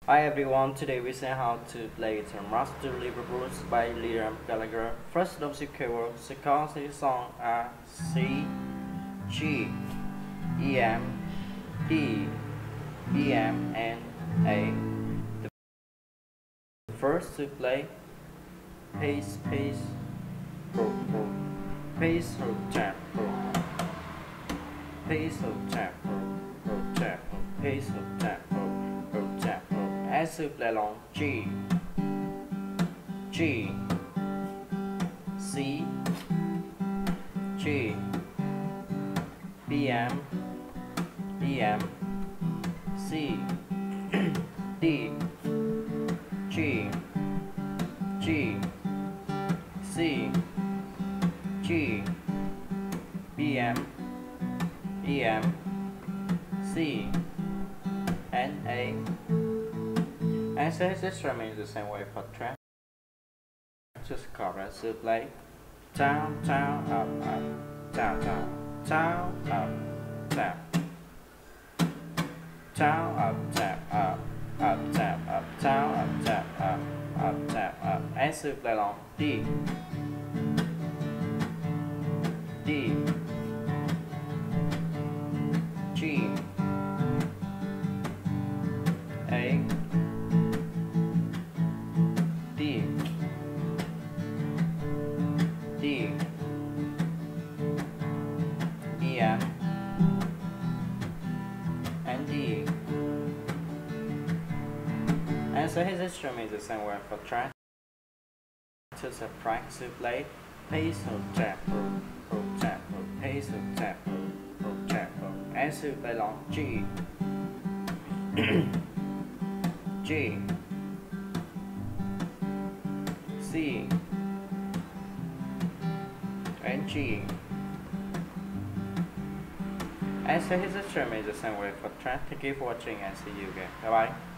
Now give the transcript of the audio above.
Hi everyone, today we see how to play the Master Liverpool by Gallagher. First of the chords, second the song are C, G, E, M, D, E, M, and A. The first to play pace, pro, pace, tap, pace, tap, tap, pace, tap, tap. As to play along G, G, C, G, B, M, B, M, C, D, G, G, C, G, B, M, E, M, C, and A. And so this remains the same way for track. Just chorus to play down, down, up, down, down, down, up, tap, down, up, tap, up, tap, up, down, up, tap, up, tap, up. And so play along D, D, G, A, D, D, E, M, and D. And so his instrument is the same way for track. To subtract to play pace of tap, tap, pace of tap, tap. And so play along G, G, C, and G. And so his instrument is the same way for track. Thank you for watching and see you again. Bye bye.